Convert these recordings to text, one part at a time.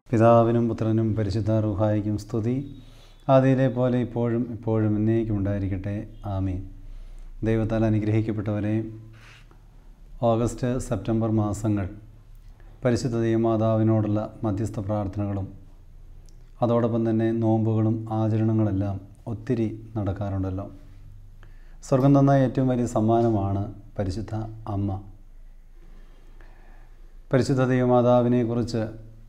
പിതാവിനും പുത്രനും പരിശുദ്ധ റൂഹായിക്കും സ്തുതി. ആദിയിലെ പോലെ ഇപ്പോഴും എന്നേക്കും ഉണ്ടായിരിക്കട്ടെ. ആമീൻ. ദൈവത്താൽ അനുഗ്രഹിക്കപ്പെട്ടവരെ, ഓഗസ്റ്റ് സെപ്റ്റംബർ മാസങ്ങൾ പരിശുദ്ധ ദൈവമാതാവിനോടുള്ള മധ്യസ്ഥ പ്രാർത്ഥനകളും അതോടൊപ്പം തന്നെ നോമ്പുകളും ആചരണങ്ങളെല്ലാം ഒത്തിരി നടക്കാറുണ്ടല്ലോ. സ്വർഗം തന്ന ഏറ്റവും വലിയ സമ്മാനമാണ് പരിശുദ്ധ അമ്മ. പരിശുദ്ധ ദൈവമാതാവിനെക്കുറിച്ച്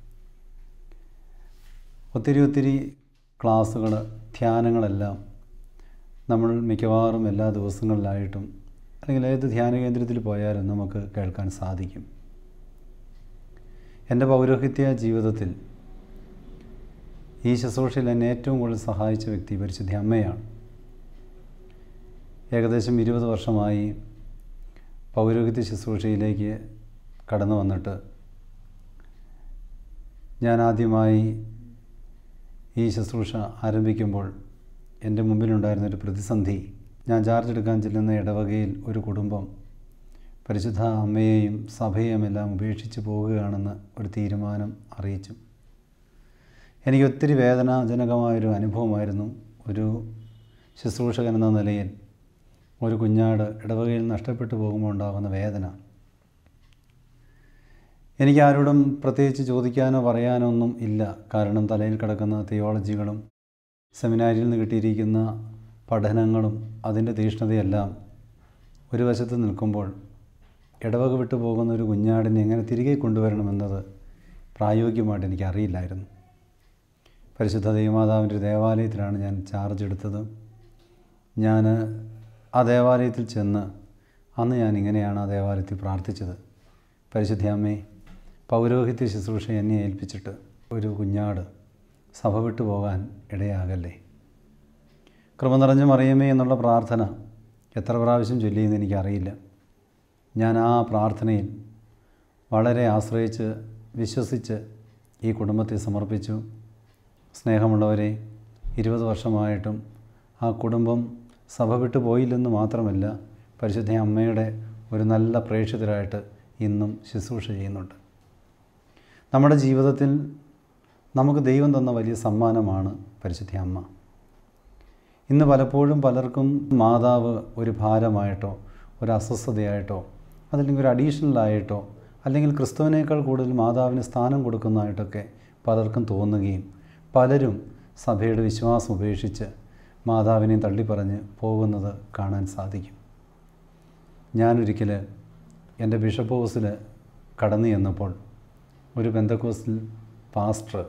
ഒത്തിരി ക്ലാസ്സുകൾ, ധ്യാനങ്ങളെല്ലാം നമ്മൾ മിക്കവാറും എല്ലാ ദിവസങ്ങളിലായിട്ടും അല്ലെങ്കിൽ ഏത് ധ്യാന കേന്ദ്രത്തിൽ പോയാലും നമുക്ക് കേൾക്കാൻ സാധിക്കും. എൻ്റെ പൗരോഹിത്യ ജീവിതത്തിൽ ഈ ശുശ്രൂഷയിൽ എന്നെ ഏറ്റവും കൂടുതൽ സഹായിച്ച വ്യക്തി പരിശുദ്ധ അമ്മയാണ്. ഏകദേശം 20 വർഷമായി പൗരോഹിത്യ ശുശ്രൂഷയിലേക്ക് കടന്നു വന്നിട്ട് ഞാൻ ആദ്യമായി ഈ ശുശ്രൂഷ ആരംഭിക്കുമ്പോൾ എൻ്റെ മുമ്പിലുണ്ടായിരുന്നൊരു പ്രതിസന്ധി, ഞാൻ ചാർജ് എടുക്കാൻ ചെല്ലുന്ന ഇടവകയിൽ ഒരു കുടുംബം പരിശുദ്ധ അമ്മയെയും സഭയെയും എല്ലാം ഉപേക്ഷിച്ച് പോവുകയാണെന്ന് ഒരു തീരുമാനം അറിയിച്ചു. എനിക്ക് ഒത്തിരി വേദനാജനകമായൊരു അനുഭവമായിരുന്നു. ഒരു ശുശ്രൂഷകൻ എന്ന നിലയിൽ ഒരു കുഞ്ഞാട് ഇടവകയിൽ നഷ്ടപ്പെട്ടു പോകുമ്പോൾ ഉണ്ടാകുന്ന വേദന. എനിക്ക് ആരോടും പ്രത്യേകിച്ച് ചോദിക്കാനോ പറയാനോ ഒന്നും ഇല്ല. കാരണം തലയിൽ കിടക്കുന്ന തിയോളജികളും സെമിനാരിയിൽ നിന്ന് കിട്ടിയിരിക്കുന്ന പഠനങ്ങളും അതിൻ്റെ തീഷ്ണതയെല്ലാം ഒരു വശത്ത് നിൽക്കുമ്പോൾ ഇടവക വിട്ടു പോകുന്ന ഒരു കുഞ്ഞാടിനെ എങ്ങനെ തിരികെ കൊണ്ടുവരണമെന്നത് പ്രായോഗികമായിട്ട് എനിക്കറിയില്ലായിരുന്നു. പരിശുദ്ധ ദൈവമാതാവിൻ്റെ ഒരു ദേവാലയത്തിലാണ് ഞാൻ ചാർജ് എടുത്തത്. ഞാൻ ആ ദേവാലയത്തിൽ ചെന്ന് അന്ന് ഞാൻ ഇങ്ങനെയാണ് ആ ദേവാലയത്തിൽ പ്രാർത്ഥിച്ചത്: പരിശുദ്ധ അമ്മേ, പൗരോഹിത്യ ശുശ്രൂഷ എന്നെ ഏൽപ്പിച്ചിട്ട് ഒരു കുഞ്ഞാട് സഭ വിട്ടു പോകാൻ ഇടയാകല്ലേ. കൃപ നിറഞ്ഞ മറിയമേ എന്നുള്ള പ്രാർത്ഥന എത്ര പ്രാവശ്യം ചൊല്ലിയെന്ന് എനിക്കറിയില്ല. ഞാൻ ആ പ്രാർത്ഥനയിൽ വളരെ ആശ്രയിച്ച് വിശ്വസിച്ച് ഈ കുടുംബത്തെ സമർപ്പിച്ചു. സ്നേഹമുള്ളവരെ, 20 വർഷമായിട്ടും ആ കുടുംബം സഭ വിട്ടു പോയില്ലെന്ന് മാത്രമല്ല, പരിശുദ്ധ അമ്മയുടെ ഒരു നല്ല പ്രേക്ഷിതരായിട്ട് ഇന്നും ശുശ്രൂഷ ചെയ്യുന്നുണ്ട്. നമ്മുടെ ജീവിതത്തിൽ നമുക്ക് ദൈവം തന്ന വലിയ സമ്മാനമാണ് പരിശുദ്ധ അമ്മ. ഇന്ന് പലപ്പോഴും പലർക്കും മാതാവ് ഒരു ഭാരമായിട്ടോ ഒരു അസ്വസ്ഥതയായിട്ടോ അതല്ലെങ്കിൽ ഒരു അഡീഷണലായിട്ടോ അല്ലെങ്കിൽ ക്രിസ്തുവിനേക്കാൾ കൂടുതൽ മാതാവിന് സ്ഥാനം കൊടുക്കുന്നതായിട്ടൊക്കെ പലർക്കും തോന്നുകയും പലരും സഭയുടെ വിശ്വാസം ഉപേക്ഷിച്ച് മാതാവിനെ തള്ളിപ്പറഞ്ഞ് പോകുന്നത് കാണാൻ സാധിക്കും. ഞാനൊരിക്കൽ എൻ്റെ ബിഷപ്പ് ഹൗസിൽ കടന്നു ചെന്നപ്പോൾ ഒരു പെന്തക്കോസ്റ്റൽ പാസ്റ്റർ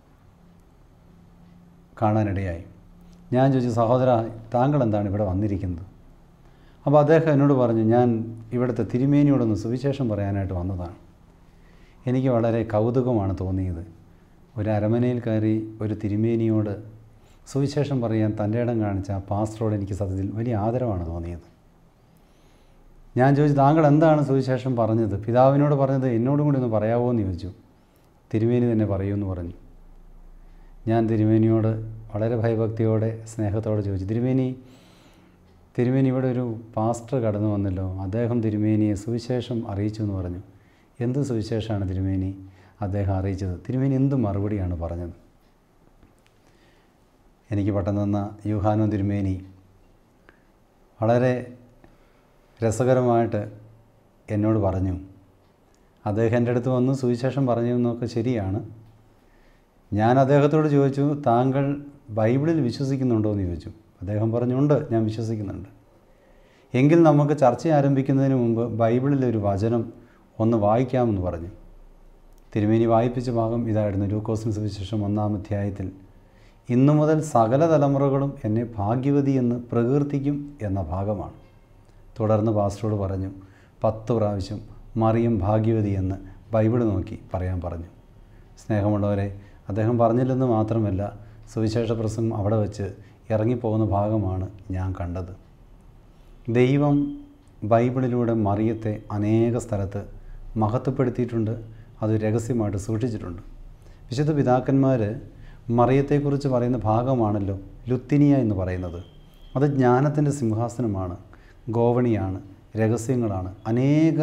കാണാനിടയായി. ഞാൻ ചോദിച്ചു, സഹോദര, താങ്കൾ എന്താണ് ഇവിടെ വന്നിരിക്കുന്നത്? അപ്പോൾ അദ്ദേഹം എന്നോട് പറഞ്ഞു, ഞാൻ ഇവിടുത്തെ തിരുമേനിയോടൊന്ന് സുവിശേഷം പറയാനായിട്ട് വന്നതാണ്. എനിക്ക് വളരെ കൗതുകമാണ് തോന്നിയത്. ഒരു അരമനയിൽ കയറി ഒരു തിരുമേനിയോട് സുവിശേഷം പറയാൻ തൻ്റെ ഇടം കാണിച്ച ആ പാസ്റ്ററോട് എനിക്ക് സത്യത്തിൽ വലിയ ആദരവാണ് തോന്നിയത്. ഞാൻ ചോദിച്ചു, താങ്കൾ എന്താണ് സുവിശേഷം പറഞ്ഞത്? പിതാവിനോട് പറഞ്ഞത് എന്നോടും കൂടി ഒന്ന് പറയാമോ എന്ന് ചോദിച്ചു. തിരുമേനി തന്നെ പറയുമെന്ന് പറഞ്ഞു. ഞാൻ തിരുമേനിയോട് വളരെ ഭയഭക്തിയോടെ സ്നേഹത്തോടെ ചോദിച്ചു, തിരുമേനി ഇവിടെ ഒരു പാസ്റ്റർ കടന്നു വന്നല്ലോ, അദ്ദേഹം തിരുമേനിയെ സുവിശേഷം അറിയിച്ചു എന്ന് പറഞ്ഞു. എന്ത് സുവിശേഷമാണ് തിരുമേനി അദ്ദേഹം അറിയിച്ചത്? തിരുമേനി എന്ത് മറുപടിയാണ് പറഞ്ഞത്? എനിക്ക് പെട്ടെന്ന് തന്ന യൂഹാനോ തിരുമേനി വളരെ രസകരമായിട്ട് എന്നോട് പറഞ്ഞു, അദ്ദേഹം എൻ്റെ അടുത്ത് വന്ന് സുവിശേഷം പറഞ്ഞു എന്നൊക്കെ ശരിയാണ്. ഞാൻ അദ്ദേഹത്തോട് ചോദിച്ചു, താങ്കൾ ബൈബിളിൽ വിശ്വസിക്കുന്നുണ്ടോ എന്ന് ചോദിച്ചു. അദ്ദേഹം പറഞ്ഞുണ്ട്, ഞാൻ വിശ്വസിക്കുന്നുണ്ട്. എങ്കിൽ നമുക്ക് ചർച്ച ആരംഭിക്കുന്നതിന് മുമ്പ് ബൈബിളിലൊരു വചനം ഒന്ന് വായിക്കാമെന്ന് പറഞ്ഞു. തിരുമേനി വായിപ്പിച്ച ഭാഗം ഇതായിരുന്നു. ലൂക്കോസിന് സുവിശേഷം 1-ാം അധ്യായത്തിൽ, ഇന്നു മുതൽ സകല തലമുറകളും എന്നെ ഭാഗ്യവതി എന്ന് പ്രകീർത്തിക്കും എന്ന ഭാഗമാണ്. തുടർന്ന് പാസ്റ്ററോട് പറഞ്ഞു, 10 പ്രാവശ്യം മറിയം ഭാഗ്യവതി എന്ന് ബൈബിൾ നോക്കി പറയാൻ പറഞ്ഞു. സ്നേഹമുള്ളവരെ, അദ്ദേഹം പറഞ്ഞില്ലെന്ന് മാത്രമല്ല, സുവിശേഷ പ്രസംഗം അവിടെ വെച്ച് ഇറങ്ങിപ്പോകുന്ന ഭാഗമാണ് ഞാൻ കണ്ടത്. ദൈവം ബൈബിളിലൂടെ മറിയത്തെ അനേക സ്ഥലത്ത് മഹത്വപ്പെടുത്തിയിട്ടുണ്ട്. അത് രഹസ്യമായിട്ട് സൂക്ഷിച്ചിട്ടുണ്ട്. വിശുദ്ധ പിതാക്കന്മാർ മറിയത്തെക്കുറിച്ച് പറയുന്ന ഭാഗമാണല്ലോ ലുത്തിനിയ എന്ന് പറയുന്നത്. അത് ജ്ഞാനത്തിൻ്റെ സിംഹാസനമാണ്, ഗോവണിയാണ്, രഹസ്യങ്ങളാണ്. അനേക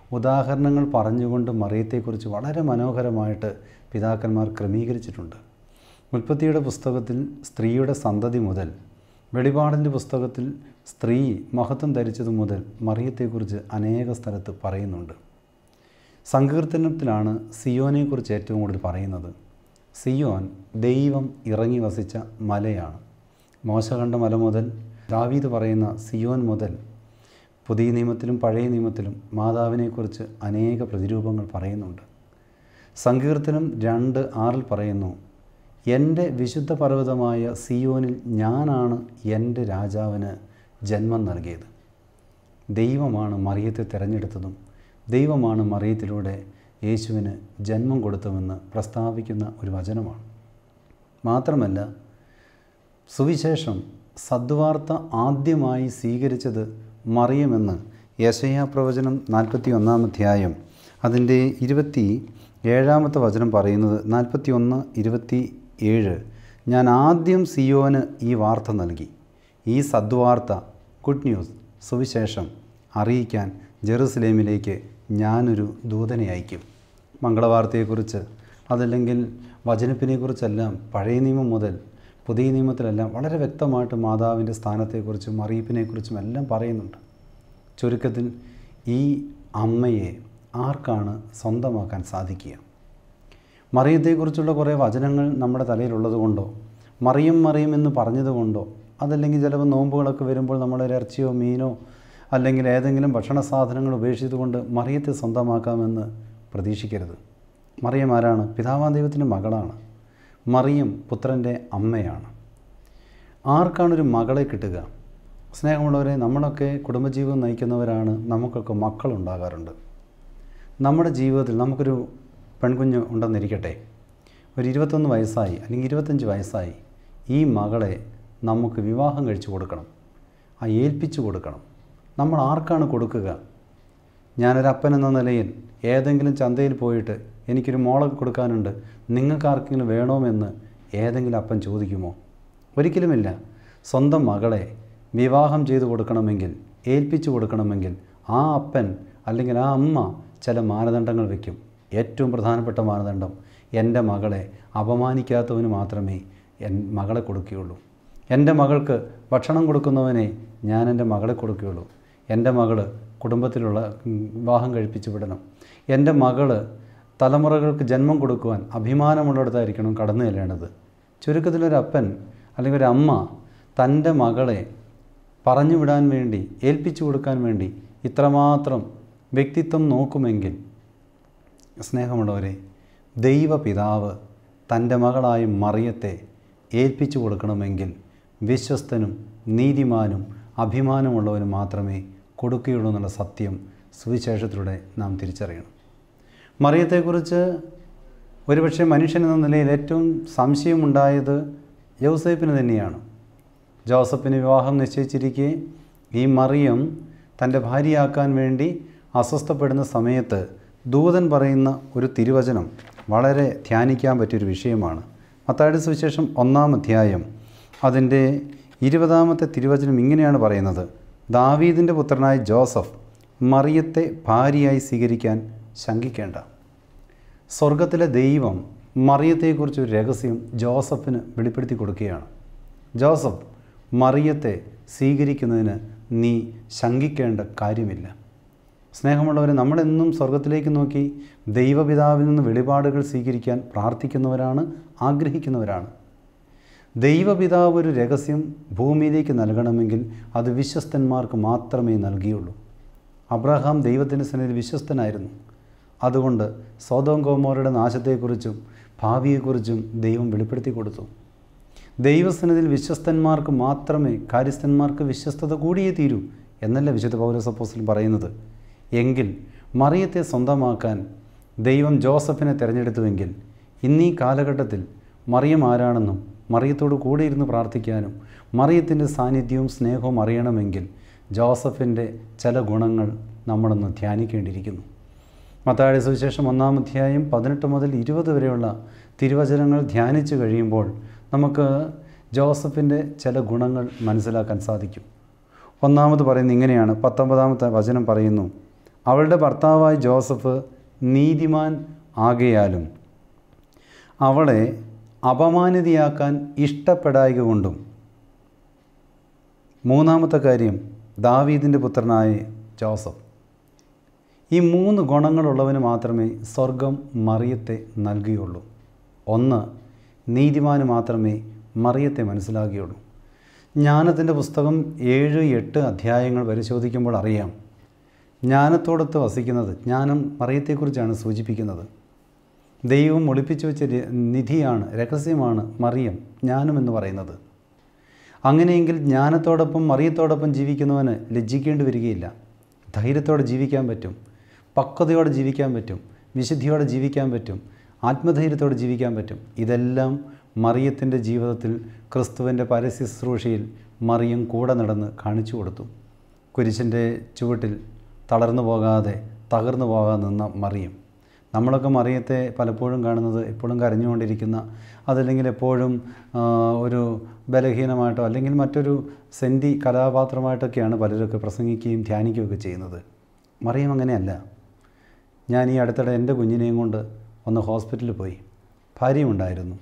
ഉദാഹരണങ്ങൾ പറഞ്ഞുകൊണ്ട് മറിയത്തെക്കുറിച്ച് വളരെ മനോഹരമായിട്ട് പിതാക്കന്മാർ ക്രമീകരിച്ചിട്ടുണ്ട്. ഉൽപ്പത്തിയുടെ പുസ്തകത്തിൽ സ്ത്രീയുടെ സന്തതി മുതൽ, വെളിപാടിൻ്റെ പുസ്തകത്തിൽ സ്ത്രീ മഹത്വം ധരിച്ചതു മുതൽ മറിയത്തെക്കുറിച്ച് അനേക സ്ഥലത്ത് പറയുന്നുണ്ട്. സങ്കീർത്തനത്തിലാണ് സിയോനെക്കുറിച്ച് ഏറ്റവും കൂടുതൽ പറയുന്നത്. സിയോൻ ദൈവം ഇറങ്ങി വസിച്ച മലയാണ്. മോശ കണ്ട മല മുതൽ ദാവീദ് പറയുന്ന സിയോൻ മുതൽ പുതിയ നിയമത്തിലും പഴയ നിയമത്തിലും മാതാവിനെക്കുറിച്ച് അനേക പ്രതിരൂപങ്ങൾ പറയുന്നുണ്ട്. സങ്കീർത്തനം 2:6 പറയുന്നു, എൻ്റെ വിശുദ്ധ പർവ്വതമായ സിയോനിൽ ഞാനാണ് എൻ്റെ രാജാവിന് ജന്മം നൽകിയത്. ദൈവമാണ് മറിയത്തെ തിരഞ്ഞെടുത്തതും ദൈവമാണ് മറിയത്തിലൂടെ യേശുവിന് ജന്മം കൊടുത്തതെന്ന് പ്രസ്താവിക്കുന്ന ഒരു വചനമാണ്. മാത്രമല്ല, സുവിശേഷം സദ്വാർത്ത ആദ്യമായി സ്വീകരിച്ചത് മറിയമെന്ന് യെശയ്യാ പ്രവചനം 41-ാം അധ്യായം അതിൻ്റെ 27-ാമത്തെ വചനം പറയുന്നത്. 41:27, ഞാൻ ആദ്യം സിയോന് ഈ വാർത്ത നൽകി. ഈ സദ്വാർത്ത, ഗുഡ് ന്യൂസ്, സുവിശേഷം അറിയിക്കാൻ ജെറുസലേമിലേക്ക് ഞാനൊരു ദൂതനെ അയക്കും. മംഗളവാർത്തയെക്കുറിച്ച്, അതല്ലെങ്കിൽ വചനപ്പിനെക്കുറിച്ചെല്ലാം പഴയ നിയമം മുതൽ പുതിയ നിയമത്തിലെല്ലാം വളരെ വ്യക്തമായിട്ട് മാതാവിൻ്റെ സ്ഥാനത്തെക്കുറിച്ചും അറിയിപ്പിനെക്കുറിച്ചും എല്ലാം പറയുന്നുണ്ട്. ചുരുക്കത്തിൽ ഈ അമ്മയെ ആർക്കാണ് സ്വന്തമാക്കാൻ സാധിക്കുക? മറിയത്തെക്കുറിച്ചുള്ള കുറേ വചനങ്ങൾ നമ്മുടെ തലയിലുള്ളത് കൊണ്ടോ, മറിയം മറിയം എന്ന് പറഞ്ഞതുകൊണ്ടോ, അതല്ലെങ്കിൽ ചിലപ്പോൾ നോമ്പുകളൊക്കെ വരുമ്പോൾ നമ്മളൊരു ഇറച്ചിയോ മീനോ അല്ലെങ്കിൽ ഏതെങ്കിലും ഭക്ഷണ സാധനങ്ങൾ ഉപേക്ഷിച്ചുകൊണ്ട് മറിയത്തെ സ്വന്തമാക്കാമെന്ന് പ്രതീക്ഷിക്കരുത്. മറിയം ആരാണ്? പിതാവാം ദൈവത്തിൻ്റെ മകളാണ്. മറിയം പുത്രൻ്റെ അമ്മയാണ്. ആർക്കാണൊരു മകളെ കിട്ടുക? സ്നേഹമുള്ളവരെ, നമ്മളൊക്കെ കുടുംബജീവിതം നയിക്കുന്നവരാണ്. നമുക്കൊക്കെ മക്കളുണ്ടാകാറുണ്ട്. നമ്മുടെ ജീവിതത്തിൽ നമുക്കൊരു പെൺകുഞ്ഞ് ഉണ്ടെന്നിരിക്കട്ടെ, ഒരു 21 വയസ്സായി അല്ലെങ്കിൽ 25 വയസ്സായി. ഈ മകളെ നമുക്ക് വിവാഹം കഴിച്ചു കൊടുക്കണം, ഏൽപ്പിച്ചു കൊടുക്കണം. നമ്മൾ ആർക്കാണ് കൊടുക്കുക? ഞാനൊരപ്പൻ എന്ന നിലയിൽ ഏതെങ്കിലും ചന്തയിൽ പോയിട്ട് എനിക്കൊരു മോളെ കൊടുക്കാനുണ്ട്, നിങ്ങൾക്ക് ആർക്കെങ്കിലും വേണമെന്ന് ഏതെങ്കിലും അപ്പൻ ചോദിക്കുമോ? ഒരിക്കലുമില്ല. സ്വന്തം മകളെ വിവാഹം ചെയ്തു കൊടുക്കണമെങ്കിൽ, ഏൽപ്പിച്ചു കൊടുക്കണമെങ്കിൽ ആ അപ്പൻ അല്ലെങ്കിൽ ആ അമ്മ ചില മാനദണ്ഡങ്ങൾ വയ്ക്കും. ഏറ്റവും പ്രധാനപ്പെട്ട മാനദണ്ഡം, എൻ്റെ മകളെ അപമാനിക്കാത്തവന് മാത്രമേ മകളെ കൊടുക്കുകയുള്ളൂ. എൻ്റെ മകൾക്ക് ഭക്ഷണം കൊടുക്കുന്നവനെ ഞാൻ എൻ്റെ മകളെ കൊടുക്കുകയുള്ളൂ. എൻ്റെ മകൾ കുടുംബത്തിലുള്ള വിവാഹം കഴിപ്പിച്ചു വിടണം. എൻ്റെ മകൾ തലമുറകൾക്ക് ജന്മം കൊടുക്കുവാൻ അഭിമാനമുള്ളിടത്തായിരിക്കണം കടന്നു ചെല്ലേണ്ടത്. ചുരുക്കത്തിലൊരപ്പൻ അല്ലെങ്കിൽ ഒരു അമ്മ തൻ്റെ മകളെ പറഞ്ഞു വിടാൻ വേണ്ടി, ഏൽപ്പിച്ചു കൊടുക്കാൻ വേണ്ടി ഇത്രമാത്രം വ്യക്തിത്വം നോക്കുമെങ്കിൽ, സ്നേഹമുള്ളവരെ, ദൈവപിതാവ് തൻ്റെ മകളായ മറിയത്തെ ഏൽപ്പിച്ചു കൊടുക്കണമെങ്കിൽ വിശ്വസ്തനും നീതിമാനും അഭിമാനമുള്ളവനും മാത്രമേ കൊടുക്കുകയുള്ളൂ എന്നുള്ള സത്യം സുവിശേഷത്തിലൂടെ നാം തിരിച്ചറിയണം. മറിയത്തെക്കുറിച്ച് ഒരുപക്ഷെ മനുഷ്യൻ എന്ന നിലയിൽ ഏറ്റവും സംശയമുണ്ടായത് യൗസേപ്പിന് തന്നെയാണ്. ജോസഫിന് വിവാഹം നിശ്ചയിച്ചിരിക്കെ ഈ മറിയം തൻ്റെ ഭാര്യയാക്കാൻ വേണ്ടി അസ്വസ്ഥപ്പെടുന്ന സമയത്ത് ദൂതൻ പറയുന്ന ഒരു തിരുവചനം വളരെ ധ്യാനിക്കാൻ പറ്റിയൊരു വിഷയമാണ്. മത്തായിയുടെ സുവിശേഷം 1-ാം അധ്യായം അതിൻ്റെ 20-ാമത്തെ തിരുവചനം ഇങ്ങനെയാണ് പറയുന്നത്: ദാവീദിൻ്റെ പുത്രനായ ജോസഫ് മറിയത്തെ ഭാര്യയായി സ്വീകരിക്കാൻ ശങ്കിക്കേണ്ട. സ്വർഗത്തിലെ ദൈവം മറിയത്തെക്കുറിച്ചൊരു രഹസ്യം ജോസഫിന് വെളിപ്പെടുത്തി കൊടുക്കുകയാണ്. ജോസഫ്, മറിയത്തെ സ്വീകരിക്കുന്നതിന് നീ ശങ്കിക്കേണ്ട കാര്യമില്ല. സ്നേഹമുള്ളവരെ, നമ്മളെന്നും സ്വർഗത്തിലേക്ക് നോക്കി ദൈവപിതാവിൽ നിന്ന് വെളിപാടുകൾ സ്വീകരിക്കാൻ പ്രാർത്ഥിക്കുന്നവരാണ്, ആഗ്രഹിക്കുന്നവരാണ്. ദൈവപിതാവ് ഒരു രഹസ്യം ഭൂമിയിലേക്ക് നൽകണമെങ്കിൽ അത് വിശ്വസ്തന്മാർക്ക് മാത്രമേ നൽകിയുള്ളൂ. അബ്രഹാം ദൈവത്തിൻ്റെ സന്നിധിയിൽ വിശ്വസ്തനായിരുന്നു. അതുകൊണ്ട് സോദോം ഗോമോറയുടെ നാശത്തെക്കുറിച്ചും ഭാവിയെക്കുറിച്ചും ദൈവം വെളിപ്പെടുത്തി കൊടുത്തു. ദൈവസന്നിധിയിൽ വിശ്വസ്തന്മാർക്ക് മാത്രമേ, കാര്യസ്ഥന്മാർക്ക് വിശ്വസ്തത കൂടിയേ തീരൂ എന്നല്ല വിശുദ്ധ പൗലോസ് അപ്പോസ്തലൻ പറയുന്നത്. എങ്കിൽ മറിയത്തെ സ്വന്തമാക്കാൻ ദൈവം ജോസഫിനെ തിരഞ്ഞെടുത്തുവെങ്കിൽ ഇന്നീ കാലഘട്ടത്തിൽ മറിയം ആരാണെന്നും മറിയത്തോട് കൂടെ ഇരുന്ന് പ്രാർത്ഥിക്കാനും മറിയത്തിൻ്റെ സാന്നിധ്യവും സ്നേഹവും അറിയണമെങ്കിൽ ജോസഫിൻ്റെ ചില ഗുണങ്ങൾ നമ്മളൊന്ന് ധ്യാനിക്കേണ്ടിയിരിക്കുന്നു. മത്തായിയുടെ സുവിശേഷം 1-ാം അധ്യായം 18 മുതൽ 20 വരെയുള്ള തിരുവചനങ്ങൾ ധ്യാനിച്ചു കഴിയുമ്പോൾ നമുക്ക് ജോസഫിൻ്റെ ചില ഗുണങ്ങൾ മനസ്സിലാക്കാൻ സാധിക്കും. ഒന്നാമത് പറയുന്നത് ഇങ്ങനെയാണ്. 19-ാമത്തെ വചനം പറയുന്നു: അവളുടെ ഭർത്താവായ ജോസഫ് നീതിമാൻ ആകയാലും അവളെ അപമാനിതയാക്കാൻ ഇഷ്ടപ്പെടായ്ക കൊണ്ടും. മൂന്നാമത്തെ കാര്യം, ദാവീദിൻ്റെ പുത്രനായ ജോസഫ്. ഈ 3 ഗുണങ്ങളുള്ളവന് മാത്രമേ സ്വർഗം മറിയത്തെ നൽകുകയുള്ളൂ. ഒന്ന്, നീതിമാന് മാത്രമേ മറിയത്തെ മനസ്സിലാകുകയുള്ളൂ. ജ്ഞാനത്തിൻ്റെ പുസ്തകം 7-8 അധ്യായങ്ങൾ പരിശോധിക്കുമ്പോൾ അറിയാം, ജ്ഞാനത്തോടൊത്ത് വസിക്കുന്നത്, ജ്ഞാനം മറിയത്തെക്കുറിച്ചാണ് സൂചിപ്പിക്കുന്നത്. ദൈവം ഒളിപ്പിച്ചു വെച്ച നിധിയാണ്, രഹസ്യമാണ് മറിയം, ജ്ഞാനം എന്ന് പറയുന്നത്. അങ്ങനെയെങ്കിൽ ജ്ഞാനത്തോടൊപ്പം മറിയത്തോടൊപ്പം ജീവിക്കുന്നവന് ലജ്ജിക്കേണ്ടി വരികയില്ല. ധൈര്യത്തോടെ ജീവിക്കാൻ പറ്റും, പക്വതയോടെ ജീവിക്കാൻ പറ്റും, വിശുദ്ധിയോടെ ജീവിക്കാൻ പറ്റും, ആത്മധൈര്യത്തോടെ ജീവിക്കാൻ പറ്റും. ഇതെല്ലാം മറിയത്തിൻ്റെ ജീവിതത്തിൽ ക്രിസ്തുവിൻ്റെ പരസ്യ ശുശ്രൂഷയിൽ മറിയം കൂടെ നടന്ന് കാണിച്ചു കൊടുത്തു. കുരിശിൻ്റെ ചുവട്ടിൽ തളർന്നു പോകാതെ തകർന്നു പോകാതെ നിന്ന മറിയം. നമ്മളൊക്കെ മറിയത്തെ പലപ്പോഴും കാണുന്നത് എപ്പോഴും കരഞ്ഞുകൊണ്ടിരിക്കുന്ന, അതല്ലെങ്കിൽ എപ്പോഴും ഒരു ബലഹീനമായിട്ടോ അല്ലെങ്കിൽ മറ്റൊരു സെൻറ്റി കഥാപാത്രമായിട്ടൊക്കെയാണ് പലരൊക്കെ പ്രസംഗിക്കുകയും ധ്യാനിക്കുകയൊക്കെ ചെയ്യുന്നത്. മറിയം അങ്ങനെയല്ല. ഞാൻ ഈ അടുത്തിടെ എൻ്റെ കുഞ്ഞിനെയും കൊണ്ട് ഒന്ന് ഹോസ്പിറ്റലിൽ പോയി. ഭാര്യയുണ്ടായിരുന്നു.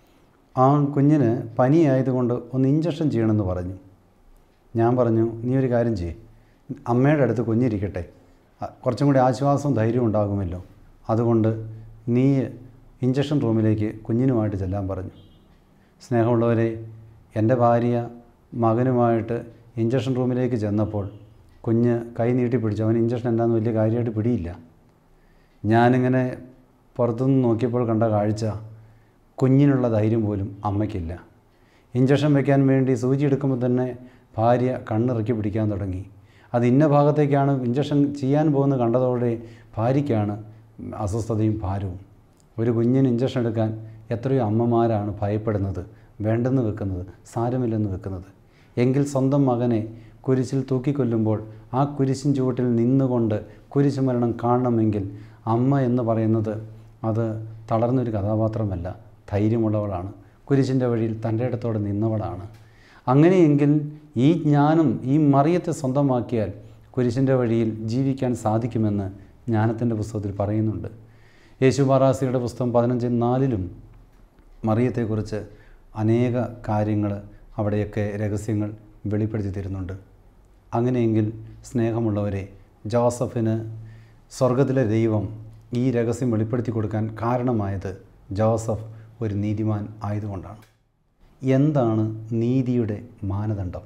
ആ കുഞ്ഞിന് പനിയായതുകൊണ്ട് ഒന്ന് ഇഞ്ചക്ഷൻ ചെയ്യണമെന്ന് പറഞ്ഞു. ഞാൻ പറഞ്ഞു, നീ ഒരു കാര്യം ചെയ്യ്, അമ്മയുടെ അടുത്ത് കുഞ്ഞിരിക്കട്ടെ, കുറച്ചും കൂടി ആശ്വാസവും ധൈര്യവും ഉണ്ടാകുമല്ലോ, അതുകൊണ്ട് നീ ഇഞ്ചക്ഷൻ റൂമിലേക്ക് കുഞ്ഞിനുമായിട്ട് ചെല്ലാൻ പറഞ്ഞു. സ്നേഹമുള്ളവരെ, എൻ്റെ ഭാര്യ മകനുമായിട്ട് ഇഞ്ചക്ഷൻ റൂമിലേക്ക് ചെന്നപ്പോൾ കുഞ്ഞ് കൈ നീട്ടി പിടിച്ചു. അവൻ ഇഞ്ചക്ഷൻ എന്താണെന്ന് വലിയ കാര്യമായിട്ട് പിടിയില്ല. ഞാനിങ്ങനെ പുറത്തുനിന്ന് നോക്കിയപ്പോൾ കണ്ട കാഴ്ച, കുഞ്ഞിനുള്ള ധൈര്യം പോലും അമ്മയ്ക്കില്ല. ഇഞ്ചക്ഷൻ വയ്ക്കാൻ വേണ്ടി സൂചി എടുക്കുമ്പോൾ തന്നെ ഭാര്യ കണ്ണിറക്കി പിടിക്കാൻ തുടങ്ങി. അത് ഇന്ന ഭാഗത്തേക്കാണ് ഇഞ്ചക്ഷൻ ചെയ്യാൻ പോകുന്നത് കണ്ടതോടെ ഭാര്യയ്ക്കാണ് അസ്വസ്ഥതയും ഭാരവും. ഒരു കുഞ്ഞിന് ഇഞ്ചക്ഷൻ എടുക്കാൻ എത്രയോ അമ്മമാരാണ് ഭയപ്പെടുന്നത്, വേണ്ടെന്ന് വെക്കുന്നത്, സാരമില്ലെന്ന് വെക്കുന്നത്. എങ്കിൽ സ്വന്തം മകനെ കുരിശിൽ തൂക്കിക്കൊല്ലുമ്പോൾ ആ കുരിശിൻ ചുവട്ടിൽ നിന്നുകൊണ്ട് കുരിശ് മരണം കാണണമെങ്കിൽ അമ്മ എന്ന് പറയുന്നത് അത് തളർന്നൊരു കഥാപാത്രമല്ല, ധൈര്യമുള്ളവളാണ്, കുരിശിൻ്റെ വഴിയിൽ തൻ്റെ ഇടത്തോടെ നിന്നവളാണ്. അങ്ങനെയെങ്കിൽ ഈ ജ്ഞാനം ഈ മറിയത്തെ സ്വന്തമാക്കിയാൽ കുരിശിൻ്റെ വഴിയിൽ ജീവിക്കാൻ സാധിക്കുമെന്ന് ജ്ഞാനത്തിൻ്റെ പുസ്തകത്തിൽ പറയുന്നുണ്ട്. യേശു ബാറാസിയുടെ പുസ്തകം 15:4 മറിയത്തെക്കുറിച്ച് അനേക കാര്യങ്ങൾ അവിടെയൊക്കെ രഹസ്യങ്ങൾ വെളിപ്പെടുത്തി തരുന്നുണ്ട്. അങ്ങനെയെങ്കിൽ സ്നേഹമുള്ളവരെ, ജോസഫിന് സ്വർഗത്തിലെ ദൈവം ഈ രഹസ്യം വെളിപ്പെടുത്തി കൊടുക്കാൻ കാരണമായത് ജോസഫ് ഒരു നീതിമാൻ ആയതുകൊണ്ടാണ്. എന്താണ് നീതിയുടെ മാനദണ്ഡം?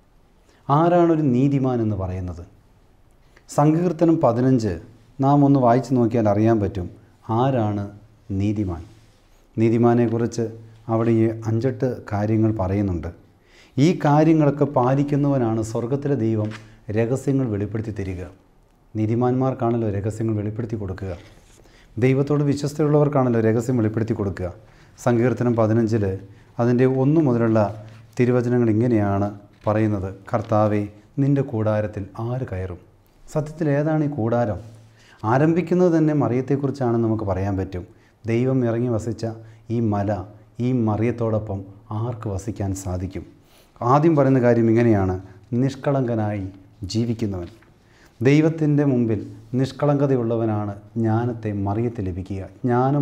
ആരാണൊരു നീതിമാൻ എന്ന് പറയുന്നത്? സങ്കീർത്തനം 15 നാം ഒന്ന് വായിച്ചു നോക്കിയാൽ അറിയാൻ പറ്റും ആരാണ് നീതിമാൻ. നീതിമാനെക്കുറിച്ച് അവിടെ ഈ 5-8 കാര്യങ്ങൾ പറയുന്നുണ്ട്. ഈ കാര്യങ്ങളൊക്കെ പാലിക്കുന്നവനാണ് സ്വർഗത്തിലെ ദൈവം രഹസ്യങ്ങൾ വെളിപ്പെടുത്തി തരിക. നീതിമാന്മാർക്കാണല്ലോ രഹസ്യങ്ങൾ വെളിപ്പെടുത്തി കൊടുക്കുക. ദൈവത്തോട് വിശ്വസ്തയുള്ളവർക്കാണല്ലോ രഹസ്യം വെളിപ്പെടുത്തി കൊടുക്കുക. സങ്കീർത്തനം 15 അതിൻ്റെ 1 മുതലുള്ള തിരുവചനങ്ങൾ ഇങ്ങനെയാണ് പറയുന്നത്: കർത്താവേ, നിൻ്റെ കൂടാരത്തിൽ ആര് കയറും? സത്യത്തിൽ ഏതാണ് ഈ കൂടാരം? ആരംഭിക്കുന്നത് തന്നെ മറിയത്തെക്കുറിച്ചാണെന്ന് നമുക്ക് പറയാൻ പറ്റും. ദൈവം ഇറങ്ങി വസിച്ച ഈ മല, ഈ മറിയത്തോടൊപ്പം ആർക്ക് വസിക്കാൻ സാധിക്കും? ആദ്യം പറയുന്ന കാര്യം ഇങ്ങനെയാണ്: നിഷ്കളങ്കനായി ജീവിക്കുന്നവൻ. ദൈവത്തിൻ്റെ മുമ്പിൽ നിഷ്കളങ്കതയുള്ളവനാണ് ജ്ഞാനത്തെ മറിയത്തെ ലഭിക്കുക. ജ്ഞാനം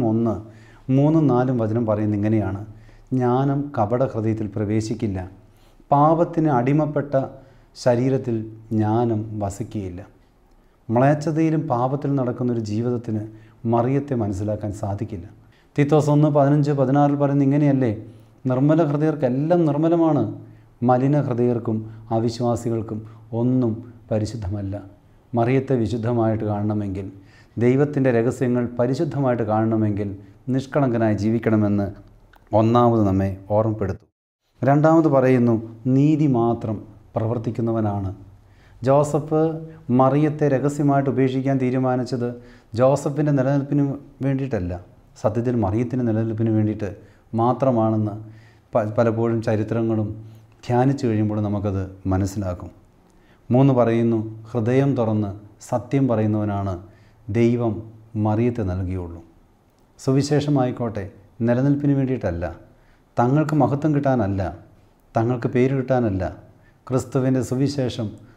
1:3-4 വചനം പറയുന്നത് ഇങ്ങനെയാണ്: ജ്ഞാനം കപട ഹൃദയത്തിൽ പ്രവേശിക്കില്ല, പാപത്തിന് അടിമപ്പെട്ട ശരീരത്തിൽ ജ്ഞാനം വസിക്കുകയില്ല. മ്ലേച്ഛതയിലും പാപത്തിൽ നടക്കുന്നൊരു ജീവിതത്തിന് മറിയത്തെ മനസ്സിലാക്കാൻ സാധിക്കില്ല. തീത്തോസ് 1:15-16 പറയുന്നത് ഇങ്ങനെയല്ലേ: നിർമ്മല ഹൃദയർക്കെല്ലാം നിർമ്മലമാണ്, മലിന ഹൃദയർക്കും അവിശ്വാസികൾക്കും ഒന്നും പരിശുദ്ധമല്ല. മറിയത്തെ വിശുദ്ധമായിട്ട് കാണണമെങ്കിൽ, ദൈവത്തിൻ്റെ രഹസ്യങ്ങൾ പരിശുദ്ധമായിട്ട് കാണണമെങ്കിൽ നിഷ്കളങ്കനായി ജീവിക്കണമെന്ന് ഒന്നാമത് നമ്മെ ഓർമ്മപ്പെടുത്തും. രണ്ടാമത് പറയുന്നു, നീതി മാത്രം പ്രവർത്തിക്കുന്നവനാണ്. ജോസഫ് മറിയത്തെ രഹസ്യമായിട്ട് ഉപേക്ഷിക്കാൻ തീരുമാനിച്ചത് ജോസഫിൻ്റെ നിലനിൽപ്പിന് വേണ്ടിയിട്ടല്ല, സത്യത്തിൽ മറിയത്തിൻ്റെ നിലനിൽപ്പിന് വേണ്ടിയിട്ട് മാത്രമാണെന്ന് പലപ്പോഴും ചരിത്രങ്ങളും ധ്യാനിച്ചു കഴിയുമ്പോൾ നമുക്കത് മനസ്സിലാക്കും. 3 പറയുന്നു, ഹൃദയം തുറന്ന് സത്യം പറയുന്നവനാണ് ദൈവം മറിയത്തെ നൽകിയുള്ളൂ. സുവിശേഷമായിക്കോട്ടെ, നിലനിൽപ്പിന് വേണ്ടിയിട്ടല്ല, തങ്ങൾക്ക് മഹത്വം കിട്ടാനല്ല, തങ്ങൾക്ക് പേര് കിട്ടാനല്ല. ക്രിസ്തുവിൻ്റെ സുവിശേഷം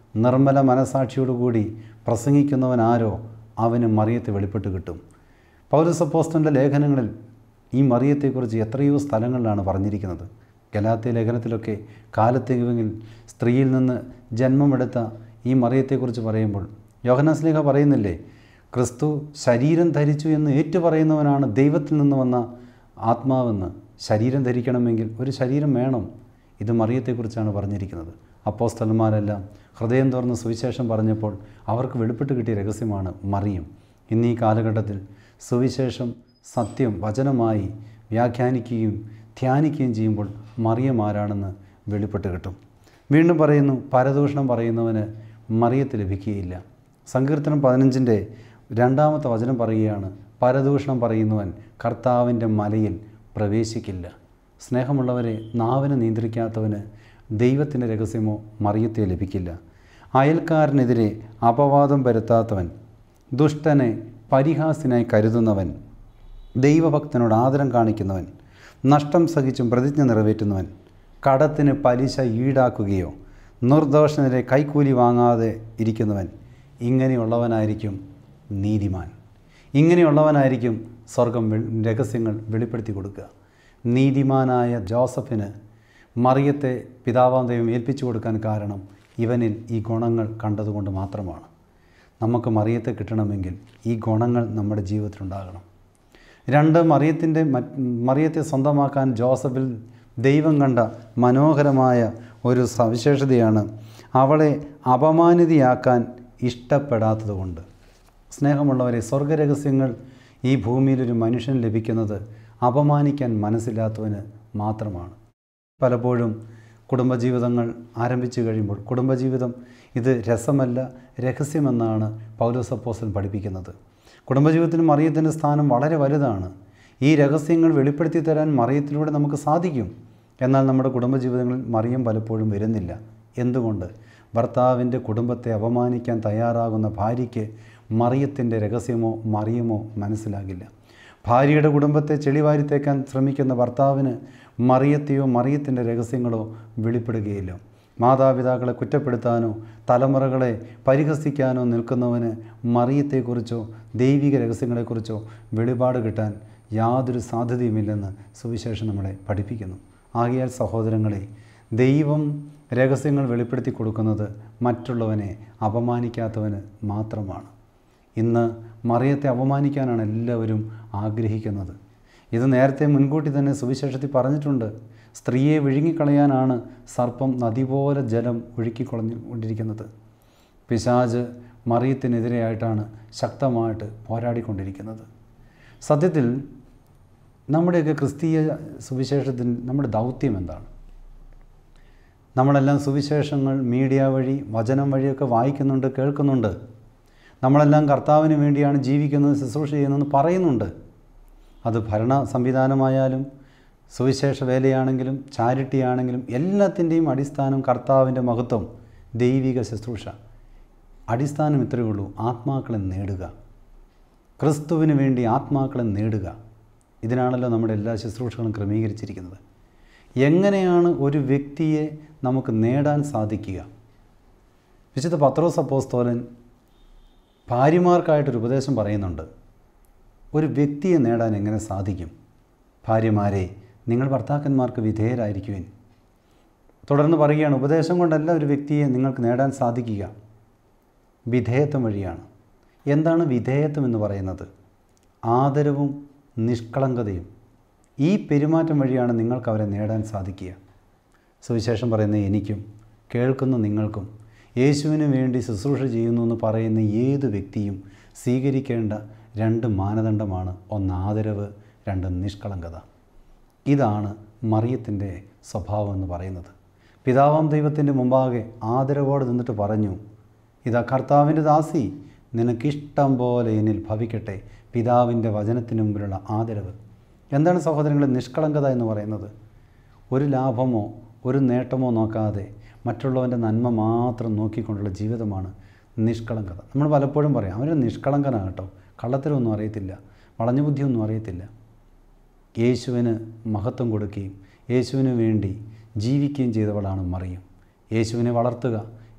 നിർമ്മല മനസാക്ഷിയോടുകൂടി പ്രസംഗിക്കുന്നവൻ ആരോ അവന് മറിയത്തെ വെളിപ്പെട്ട് കിട്ടും. പൗലോസ് അപ്പോസ്തലൻ്റെ ലേഖനങ്ങളിൽ ഈ മറിയത്തെക്കുറിച്ച് എത്രയോ സ്ഥലങ്ങളിലാണ് പറഞ്ഞിരിക്കുന്നത്. ഗലാത്യ ലേഖനത്തിലൊക്കെ കാലത്തെങ്കിൽ സ്ത്രീയിൽ നിന്ന് ജന്മമെടുത്ത ഈ മറിയത്തെക്കുറിച്ച് പറയുമ്പോൾ യോഹന്നാൻ ശ്ലീഹ പറയുന്നില്ലേ, ക്രിസ്തു ശരീരം ധരിച്ചു എന്ന് ഏറ്റുപറയുന്നവനാണ് ദൈവത്തിൽ നിന്ന് വന്ന ആത്മാവെന്ന്. ശരീരം ധരിക്കണമെങ്കിൽ ഒരു ശരീരം വേണം. ഇത് മറിയത്തെക്കുറിച്ചാണ് പറഞ്ഞിരിക്കുന്നത്. അപ്പോസ്തലന്മാരെല്ലാം ഹൃദയം തുറന്ന് സുവിശേഷം പറഞ്ഞപ്പോൾ അവർക്ക് വെളിപ്പെട്ട് കിട്ടിയ രഹസ്യമാണ് മറിയം. ഇന്നീ കാലഘട്ടത്തിൽ സുവിശേഷം സത്യം വചനമായി വ്യാഖ്യാനിക്കുകയും ധ്യാനിക്കുകയും ചെയ്യുമ്പോൾ മറിയം ആരാണെന്ന് വെളിപ്പെട്ട് കിട്ടും. വീണ്ടും പറയുന്നു, പരദൂഷണം പറയുന്നവന് മറിയത്ത് ലഭിക്കുകയില്ല. സങ്കീർത്തനം 15-ന്റെ 2-ാമത്തെ വചനം പറയുകയാണ്, പരദൂഷണം പറയുന്നവൻ കർത്താവിൻ്റെ മലയിൽ പ്രവേശിക്കില്ല. സ്നേഹമുള്ളവരെ, നാവിനെ നിയന്ത്രിക്കാത്തവന് ദൈവത്തിൻ്റെ രഹസ്യമോ മറിയത്തെ ലഭിക്കില്ല. അയൽക്കാരനെതിരെ അപവാദം വരുത്താത്തവൻ, ദുഷ്ടനെ പരിഹാസ്യനായി കരുതുന്നവൻ, ദൈവഭക്തനോട് ആദരം കാണിക്കുന്നവൻ, നഷ്ടം സഹിച്ചും പ്രതിജ്ഞ നിറവേറ്റുന്നവൻ, കടത്തിന് പലിശ ഈടാക്കുകയോ നിർദോഷനെതിരെ കൈക്കൂലി വാങ്ങാതെ ഇരിക്കുന്നവൻ, ഇങ്ങനെയുള്ളവനായിരിക്കും നീതിമാൻ. ഇങ്ങനെയുള്ളവനായിരിക്കും സ്വർഗം രഹസ്യങ്ങൾ വെളിപ്പെടുത്തി കൊടുക്കുക. നീതിമാനായ ജോസഫിന് മറിയത്തെ പിതാവാം ദൈവം ഏൽപ്പിച്ചു കൊടുക്കാൻ കാരണം ഇവനിൽ ഈ ഗുണങ്ങൾ കണ്ടതുകൊണ്ട് മാത്രമാണ്. നമുക്ക് മറിയത്തെ കിട്ടണമെങ്കിൽ ഈ ഗുണങ്ങൾ നമ്മുടെ ജീവിതത്തിലുണ്ടാകണം. 2, മറിയത്തെ സ്വന്തമാക്കാൻ ജോസഫിൽ ദൈവം കണ്ട മനോഹരമായ ഒരു സവിശേഷതയാണ് അവളെ അപമാനിതയാക്കാൻ ഇഷ്ടപ്പെടാത്തതുകൊണ്ട്. സ്നേഹമുള്ളവരെ, സ്വർഗരഹസ്യങ്ങൾ ഈ ഭൂമിയിലൊരു മനുഷ്യന് ലഭിക്കുന്നത് അപമാനിക്കാൻ മനസ്സില്ലാത്തവന് മാത്രമാണ്. പലപ്പോഴും കുടുംബജീവിതങ്ങൾ ആരംഭിച്ചു കഴിയുമ്പോൾ കുടുംബജീവിതം ഇത് രസമല്ല, രഹസ്യമെന്നാണ് പൗലോസ് അപ്പോസ്തലൻ പഠിപ്പിക്കുന്നത്. കുടുംബജീവിതത്തിൽ മറിയത്തിൻ്റെ സ്ഥാനം വളരെ വലുതാണ്. ഈ രഹസ്യങ്ങൾ വെളിപ്പെടുത്തി തരാൻ മറിയത്തിലൂടെ നമുക്ക് സാധിക്കും. എന്നാൽ നമ്മുടെ കുടുംബജീവിതങ്ങളിൽ മറിയം പലപ്പോഴും വരുന്നില്ല. എന്തുകൊണ്ട്? ഭർത്താവിൻ്റെ കുടുംബത്തെ അപമാനിക്കാൻ തയ്യാറാകുന്ന ഭാര്യയ്ക്ക് മറിയത്തിൻ്റെ രഹസ്യമോ മറിയമോ മനസ്സിലാകില്ല. ഭാര്യയുടെ കുടുംബത്തെ ചെളിവാരിത്തേക്കാൻ ശ്രമിക്കുന്ന ഭർത്താവിന് മറിയത്തെയോ മറിയത്തിൻ്റെ രഹസ്യങ്ങളോ വെളിപ്പെടുകയില്ല. മാതാപിതാക്കളെ കുറ്റപ്പെടുത്താനോ തലമുറകളെ പരിഹസിക്കാനോ നിൽക്കുന്നവന് മറിയത്തെക്കുറിച്ചോ ദൈവിക രഹസ്യങ്ങളെക്കുറിച്ചോ വെളിപാട് കിട്ടാൻ യാതൊരു സാധ്യതയുമില്ലെന്ന് സുവിശേഷം നമ്മളെ പഠിപ്പിക്കുന്നു. ആകയാൽ സഹോദരങ്ങളെ, ദൈവം രഹസ്യങ്ങൾ വെളിപ്പെടുത്തി കൊടുക്കുന്നത് മറ്റുള്ളവനെ അപമാനിക്കാത്തവന് മാത്രമാണ്. ഇന്ന് മറിയത്തെ അപമാനിക്കാനാണ് എല്ലാവരും ആഗ്രഹിക്കുന്നത്. ഇത് നേരത്തെ മുൻകൂട്ടി തന്നെ സുവിശേഷത്തിൽ പറഞ്ഞിട്ടുണ്ട്. സ്ത്രീയെ വിഴുങ്ങിക്കളയാനാണ് സർപ്പം നദി പോലെ ജലം ഒഴുക്കിക്കൊണ്ടിരിക്കുന്നത്. പിശാച് മറിയത്തിനെതിരെയായിട്ടാണ് ശക്തമായിട്ട് പോരാടിക്കൊണ്ടിരിക്കുന്നത്. സത്യത്തിൽ നമ്മുടെയൊക്കെ ക്രിസ്തീയ സുവിശേഷത്തിൽ നമ്മുടെ ദൗത്യം എന്താണ്? നമ്മളെല്ലാം സുവിശേഷങ്ങൾ മീഡിയ വഴി വചനം വഴിയൊക്കെ വായിക്കുന്നുണ്ട്, കേൾക്കുന്നുണ്ട്. നമ്മളെല്ലാം കർത്താവിന് വേണ്ടിയാണ് ജീവിക്കുന്നത്, ശുശ്രൂഷ ചെയ്യുന്നതെന്ന് പറയുന്നുണ്ട്. അത് ഭരണ സംവിധാനമായാലും സുവിശേഷ വേലയാണെങ്കിലും ചാരിറ്റി ആണെങ്കിലും എല്ലാത്തിൻ്റെയും അടിസ്ഥാനം കർത്താവിൻ്റെ മഹത്വം, ദൈവിക ശുശ്രൂഷ. അടിസ്ഥാനം ഇത്രയേ ഉള്ളൂ: ആത്മാക്കളെ നേടുക, ക്രിസ്തുവിന് വേണ്ടി ആത്മാക്കളെ നേടുക. ഇതിനാണല്ലോ നമ്മുടെ എല്ലാ ശുശ്രൂഷകളും ക്രമീകരിച്ചിരിക്കുന്നത്. എങ്ങനെയാണ് ഒരു വ്യക്തിയെ നമുക്ക് നേടാൻ സാധിക്കുക? വിശുദ്ധ പത്രോസ് അപ്പോസ്തലൻ ഭാര്യമാർക്കായിട്ടൊരു ഉപദേശം പറയുന്നുണ്ട്. ഒരു വ്യക്തിയെ നേടാൻ എങ്ങനെ സാധിക്കും? ഭാര്യമാരെ, നിങ്ങൾ ഭർത്താക്കന്മാർക്ക് വിധേയരായിരിക്കുവിൻ. തുടർന്ന് പറയുകയാണ്, ഉപദേശം കൊണ്ടല്ല ഒരു വ്യക്തിയെ നിങ്ങൾക്ക് നേടാൻ സാധിക്കുക, വിധേയത്വം വഴിയാണ്. എന്താണ് വിധേയത്വം എന്ന് പറയുന്നത്? ആദരവും നിഷ്കളങ്കതയും. ഈ പെരുമാറ്റം വഴിയാണ് നിങ്ങൾക്ക് അവരെ നേടാൻ സാധിക്കുക. സുവിശേഷം പറയുന്ന എനിക്കും കേൾക്കുന്ന നിങ്ങൾക്കും യേശുവിന് വേണ്ടി ശുശ്രൂഷ ചെയ്യുന്നു എന്ന് പറയുന്ന ഏത് വ്യക്തിയും സ്വീകരിക്കേണ്ട 2 മാനദണ്ഡമാണ്: 1 ആദരവ്, 2 നിഷ്കളങ്കത. ഇതാണ് മറിയത്തിൻ്റെ സ്വഭാവം എന്ന് പറയുന്നത്. പിതാവാം ദൈവത്തിൻ്റെ മുമ്പാകെ ആദരവോടെ നിന്നിട്ട് പറഞ്ഞു, ഇതാ കർത്താവിൻ്റെ ദാസി, നിനക്കിഷ്ടം പോലെ എന്നിൽ ഭവിക്കട്ടെ. പിതാവിൻ്റെ വചനത്തിന് മുമ്പിലുള്ള ആദരവ്. എന്താണ് സഹോദരങ്ങളെ നിഷ്കളങ്കത എന്ന് പറയുന്നത്? ഒരു ലാഭമോ ഒരു നേട്ടമോ നോക്കാതെ മറ്റുള്ളവൻ്റെ നന്മ മാത്രം നോക്കിക്കൊണ്ടുള്ള ജീവിതമാണ് നിഷ്കളങ്കത. നമ്മൾ പലപ്പോഴും പറയും, അവന് നിഷ്കളങ്കനാണ് കേട്ടോ, കള്ളത്തരമൊന്നും അറിയത്തില്ല, വളഞ്ഞ ബുദ്ധിയൊന്നും അറിയത്തില്ല. യേശുവിന് മഹത്വം കൊടുക്കുകയും യേശുവിന് വേണ്ടി ജീവിക്കുകയും ചെയ്തവളാണ് മറിയം. യേശുവിനെ വളർത്തുക,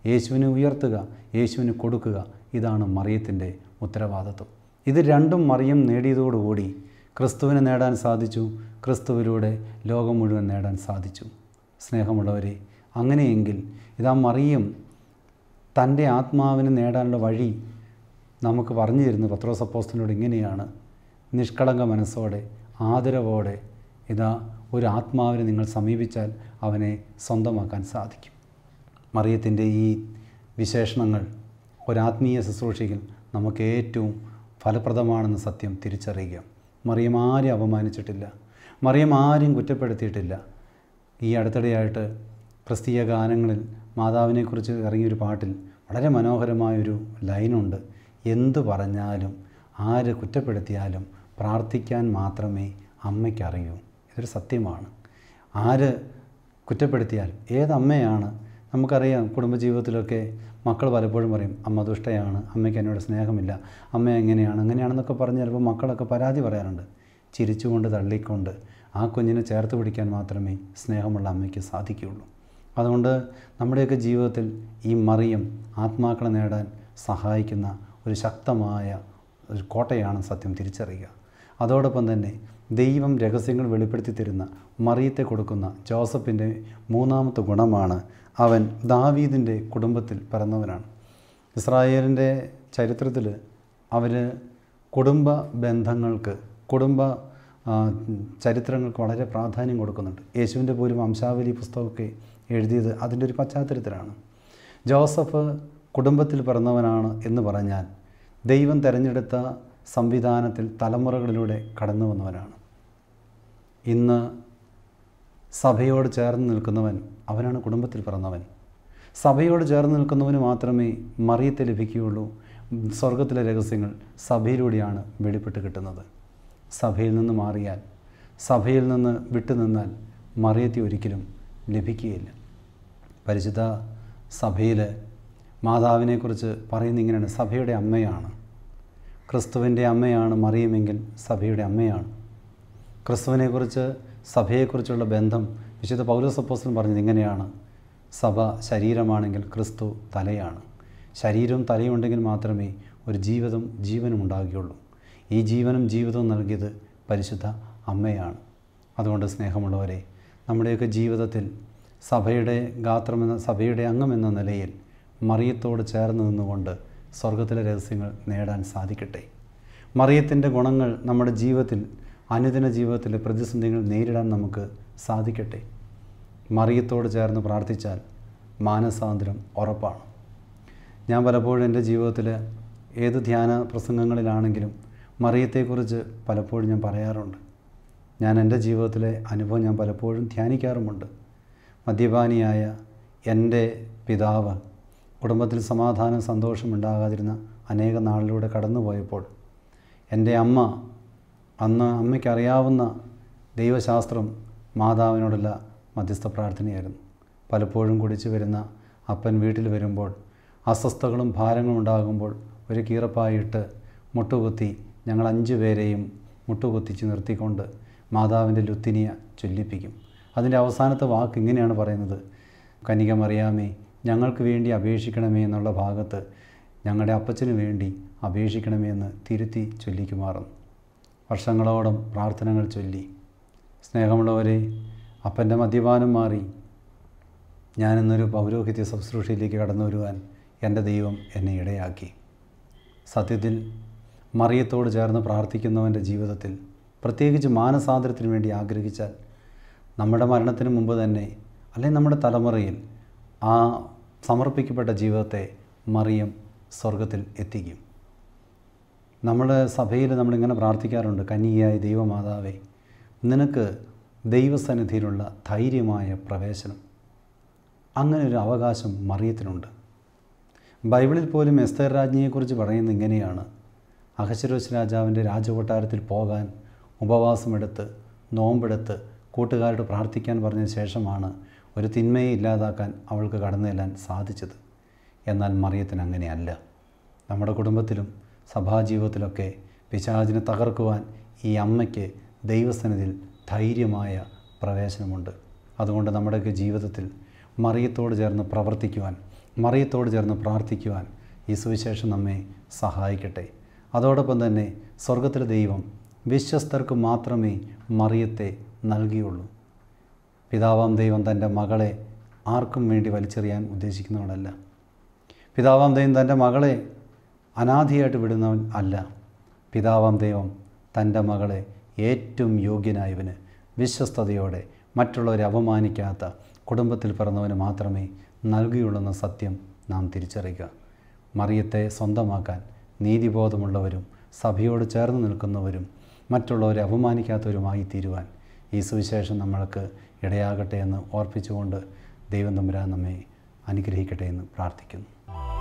യേശുവിനെ ഉയർത്തുക, യേശുവിന് കൊടുക്കുക. ഇതാണ് മറിയത്തിൻ്റെ ഉത്തരവാദിത്വം. ഇത് രണ്ടും മറിയം നേടിയതോടുകൂടി ക്രിസ്തുവിനെ നേടാൻ സാധിച്ചു. ക്രിസ്തുവിലൂടെ ലോകം മുഴുവൻ നേടാൻ സാധിച്ചു. സ്നേഹമുള്ളവരെ, അങ്ങനെയെങ്കിൽ ഇതാ മറിയം തൻ്റെ ആത്മാവിനെ നേടാനുള്ള വഴി നമുക്ക് പറഞ്ഞു തരുന്നു പത്രോസ് അപ്പോസ്തലനോട് ഇങ്ങനെയാണ്: നിഷ്കളങ്ക മനസ്സോടെ ആദരവോടെ ഇതാ ഒരു ആത്മാവിനെ നിങ്ങൾ സമീപിച്ചാൽ അവനെ സ്വന്തമാക്കാൻ സാധിക്കും. മറിയത്തിൻ്റെ ഈ വിശേഷണങ്ങൾ ഒരാത്മീയ ശുശ്രൂഷയിൽ നമുക്ക് ഏറ്റവും ഫലപ്രദമാണെന്ന സത്യം തിരിച്ചറിയുക. മറിയം ആരും അപമാനിച്ചിട്ടില്ല, മറിയം ആരും കുറ്റപ്പെടുത്തിയിട്ടില്ല. ഈ അടുത്തിടെയായിട്ട് ക്രിസ്തീയ ഗാനങ്ങളിൽ മാതാവിനെക്കുറിച്ച് ഇറങ്ങിയൊരു പാട്ടിൽ വളരെ മനോഹരമായൊരു ലൈനുണ്ട്: എന്തു പറഞ്ഞാലും ആര് കുറ്റപ്പെടുത്തിയാലും പ്രാർത്ഥിക്കാൻ മാത്രമേ അമ്മയ്ക്കറിയൂ. ഇതൊരു സത്യമാണ്. ആര് കുറ്റപ്പെടുത്തിയാൽ ഏതമ്മയാണ്? നമുക്കറിയാം, കുടുംബജീവിതത്തിലൊക്കെ മക്കൾ പലപ്പോഴും പറയും, അമ്മ ദുഷ്ടയാണ്, അമ്മയ്ക്ക് എന്നോട് സ്നേഹമില്ല, അമ്മ അങ്ങനെയാണെന്നൊക്കെ പറഞ്ഞ് ചിലപ്പോൾ മക്കളൊക്കെ പരാതി പറയാറുണ്ട്. ചിരിച്ചുകൊണ്ട് തള്ളിക്കൊണ്ട് ആ കുഞ്ഞിനെ ചേർത്ത് പിടിക്കാൻ മാത്രമേ സ്നേഹമുള്ള അമ്മയ്ക്ക് സാധിക്കുകയുള്ളൂ. അതുകൊണ്ട് നമ്മുടെയൊക്കെ ജീവിതത്തിൽ ഈ മറിയം ആത്മാക്കളെ നേടാൻ സഹായിക്കുന്ന ഒരു ശക്തമായ ഒരു കോട്ടയാണ് സത്യം തിരിച്ചറിയുക. അതോടൊപ്പം തന്നെ ദൈവം രഹസ്യങ്ങൾ വെളിപ്പെടുത്തി തരുന്ന മറിയത്തെ കൊടുക്കുന്ന ജോസഫിൻ്റെ മൂന്നാമത്തെ ഗുണമാണ് അവൻ ദാവീദിൻ്റെ കുടുംബത്തിൽ പിറന്നവനാണ്. ഇസ്രായേലിൻ്റെ ചരിത്രത്തിൽ അവർ കുടുംബ ബന്ധങ്ങൾക്ക്, കുടുംബ ചരിത്രങ്ങൾക്ക് വളരെ പ്രാധാന്യം കൊടുക്കുന്നുണ്ട്. യേശുവിൻ്റെ പോലും വംശാവലി പുസ്തകമൊക്കെ എഴുതിയത് അതിൻ്റെ ഒരു പശ്ചാത്തലത്തിലാണ്. ജോസഫ് കുടുംബത്തിൽ പിറന്നവനാണ് എന്ന് പറഞ്ഞാൽ ദൈവം തിരഞ്ഞെടുത്ത സംവിധാനത്തിൽ തലമുറകളിലൂടെ കടന്നു വന്നവനാണ്. ഇന്ന് സഭയോട് ചേർന്ന് നിൽക്കുന്നവൻ അവനാണ് കുടുംബത്തിൽ പിറന്നവൻ. സഭയോട് ചേർന്ന് നിൽക്കുന്നവന് മാത്രമേ മറിയത്തെ ലഭിക്കുകയുള്ളൂ. സ്വർഗത്തിലെ രഹസ്യങ്ങൾ സഭയിലൂടെയാണ് വെളിപ്പെട്ട് കിട്ടുന്നത്. സഭയിൽ നിന്ന് മാറിയാൽ, സഭയിൽ നിന്ന് വിട്ടുനിന്നാൽ മറിയത്തെ ഒരിക്കലും ലഭിക്കുകയില്ല. പരിശുദ്ധ സഭയിൽ മാതാവിനെക്കുറിച്ച് പറയുന്ന ഇങ്ങനെയാണ്: സഭയുടെ അമ്മയാണ്. ക്രിസ്തുവിൻ്റെ അമ്മയാണ് മറിയമെങ്കിൽ സഭയുടെ അമ്മയാണ്. ക്രിസ്തുവിനെക്കുറിച്ച്, സഭയെക്കുറിച്ചുള്ള ബന്ധം വിശുദ്ധ പൗലോസ് അപ്പോസ്തലൻ പറഞ്ഞത് ഇങ്ങനെയാണ്: സഭ ശരീരമാണെങ്കിൽ ക്രിസ്തു തലയാണ്. ശരീരവും തലയും ഉണ്ടെങ്കിൽ മാത്രമേ ഒരു ജീവനും ഉണ്ടാകുകയുള്ളൂ. ഈ ജീവനും ജീവിതവും നൽകിയത് പരിശുദ്ധ അമ്മയാണ്. അതുകൊണ്ട് സ്നേഹമുള്ളവരെ, നമ്മുടെയൊക്കെ ജീവിതത്തിൽ സഭയുടെ ഗാത്രമെന്ന, സഭയുടെ അംഗമെന്ന നിലയിൽ മറിയത്തോട് ചേർന്ന് നിന്നുകൊണ്ട് സ്വർഗത്തിലെ രഹസ്യങ്ങൾ നേടാൻ സാധിക്കട്ടെ. മറിയത്തിൻ്റെ ഗുണങ്ങൾ നമ്മുടെ ജീവിതത്തിൽ, അനുദിന ജീവിതത്തിലെ പ്രതിസന്ധികൾ നേരിടാൻ നമുക്ക് സാധിക്കട്ടെ. മറിയത്തോട് ചേർന്ന് പ്രാർത്ഥിച്ചാൽ മാനസാന്തരം ഉറപ്പാണ്. ഞാൻ പലപ്പോഴും എൻ്റെ ജീവിതത്തിൽ ഏത് ധ്യാന പ്രസംഗങ്ങളിലാണെങ്കിലും മറിയത്തെക്കുറിച്ച് പലപ്പോഴും ഞാൻ പറയാറുണ്ട്. ഞാൻ എൻ്റെ ജീവിതത്തിലെ അനുഭവം ഞാൻ പലപ്പോഴും ധ്യാനിക്കാറുമുണ്ട്. മദ്യപാനിയായ എൻ്റെ പിതാവ് കുടുംബത്തിൽ സമാധാനം, സന്തോഷം ഉണ്ടാകാതിരുന്ന അനേക നാളിലൂടെ കടന്നുപോയപ്പോൾ എൻ്റെ അമ്മ, അന്ന് അമ്മയ്ക്കറിയാവുന്ന ദൈവശാസ്ത്രം മാതാവിനോടുള്ള മധ്യസ്ഥ പ്രാർത്ഥനയായിരുന്നു. പലപ്പോഴും കുടിച്ചു വരുന്ന അപ്പൻ വീട്ടിൽ വരുമ്പോൾ അസ്വസ്ഥകളും ഭാരങ്ങളും ഉണ്ടാകുമ്പോൾ ഒരു കീറപ്പായിട്ട് മുട്ടുകുത്തി ഞങ്ങൾ 5 പേരെയും മുട്ടുകുത്തിച്ച് നിർത്തിക്കൊണ്ട് മാതാവിൻ്റെ ലുത്തിനിയ ചൊല്ലിപ്പിക്കും. അതിൻ്റെ അവസാനത്തെ വാക്ക് ഇങ്ങനെയാണ് പറയുന്നത്: കന്യക മറിയാമേ, ഞങ്ങൾക്ക് വേണ്ടി അപേക്ഷിക്കണമേ എന്നുള്ള ഭാഗത്ത് ഞങ്ങളുടെ അപ്പച്ചന് വേണ്ടി അപേക്ഷിക്കണമേ എന്ന് തിരുത്തി ചൊല്ലിക്കുമാറുന്നു. വർഷങ്ങളോളം പ്രാർത്ഥനകൾ ചൊല്ലി. സ്നേഹമുള്ളവരെ, അപ്പൻ്റെ മദ്യപാനം മാറി ഞാനിന്നൊരു പൗരോഹിത്യ ശുശ്രൂഷയിലേക്ക് കടന്നു വരുവാൻ എൻ്റെ ദൈവം എന്നെ ഇടയാക്കി. സത്യത്തിൽ മറിയത്തോട് ചേർന്ന് പ്രാർത്ഥിക്കുന്നവൻ്റെ ജീവിതത്തിൽ, പ്രത്യേകിച്ച് മാനസാന്തരത്തിന് വേണ്ടി ആഗ്രഹിച്ചാൽ, നമ്മുടെ മരണത്തിന് മുമ്പ് തന്നെ അല്ലെങ്കിൽ നമ്മുടെ തലമുറയിൽ ആ സമർപ്പിക്കപ്പെട്ട ജീവിതത്തെ മറിയം സ്വർഗത്തിൽ എത്തിക്കും. നമ്മുടെ സഭയിൽ നമ്മളിങ്ങനെ പ്രാർത്ഥിക്കാറുണ്ട്: കന്യകയായ ദൈവമാതാവേ, നിനക്ക് ദൈവസന്നിധിയിലുള്ള ധൈര്യമായ പ്രവേശനം. അങ്ങനെ ഒരു അവകാശം മറിയത്തിനുണ്ട്. ബൈബിളിൽ പോലും എസ്തേർ രാജ്ഞിയെക്കുറിച്ച് പറയുന്നത് ഇങ്ങനെയാണ്: അഹശ്വേരോശ് രാജാവിൻ്റെ രാജകൊട്ടാരത്തിൽ പോകാൻ ഉപവാസമെടുത്ത്, നോമ്പെടുത്ത്, കൂട്ടുകാരോട് പ്രാർത്ഥിക്കാൻ പറഞ്ഞ ശേഷമാണ് ഒരു തിന്മയെ ഇല്ലാതാക്കാൻ അവൾക്ക് കടന്നു ചെല്ലാൻ സാധിച്ചത്. എന്നാൽ മറിയത്തിന് അങ്ങനെയല്ല. നമ്മുടെ കുടുംബത്തിലും സഭാജീവിതത്തിലൊക്കെ പിശാചിനെ തകർക്കുവാൻ ഈ അമ്മയ്ക്ക് ദൈവസന്നിധിയിൽ ധൈര്യമായ പ്രവേശനമുണ്ട്. അതുകൊണ്ട് നമ്മുടെയൊക്കെ ജീവിതത്തിൽ മറിയത്തോട് ചേർന്ന് പ്രവർത്തിക്കുവാൻ, മറിയത്തോട് ചേർന്ന് പ്രാർത്ഥിക്കുവാൻ ഈ സുവിശേഷം നമ്മെ സഹായിക്കട്ടെ. അതോടൊപ്പം തന്നെ സ്വർഗത്തിലെ ദൈവം വിശ്വസ്തർക്ക് മാത്രമേ മറിയത്തെ നൽകിയുള്ളൂ. പിതാവാം ദൈവം തൻ്റെ മകളെ ആർക്കും വേണ്ടി വലിച്ചെറിയാൻ ഉദ്ദേശിക്കുന്നവനല്ല. പിതാവാം ദൈവം തൻ്റെ മകളെ അനാഥയായിട്ട് വിടുന്നവൻ അല്ല. പിതാവാം ദൈവം തൻ്റെ മകളെ ഏറ്റവും യോഗ്യനായവന്, വിശ്വസ്തയോടെ മറ്റുള്ളവരെ അപമാനിക്കാത്ത കുടുംബത്തിൽ പിറന്നവന് മാത്രമേ നൽകിയുള്ളെന്ന സത്യം നാം തിരിച്ചറിയുക. മറിയത്തെ സ്വന്തമാക്കാൻ നീതിബോധമുള്ളവരും സഭയോട് ചേർന്ന് നിൽക്കുന്നവരും മറ്റുള്ളവരെ അപമാനിക്കാത്തവരുമായി തീരുവാൻ ഈ സുവിശേഷം നമ്മൾക്ക് ഇടയാകട്ടെ എന്ന് ഓർപ്പിച്ചുകൊണ്ട് ദൈവം തമ്പുരാൻ നമ്മെ അനുഗ്രഹിക്കട്ടെ എന്ന് പ്രാർത്ഥിക്കുന്നു.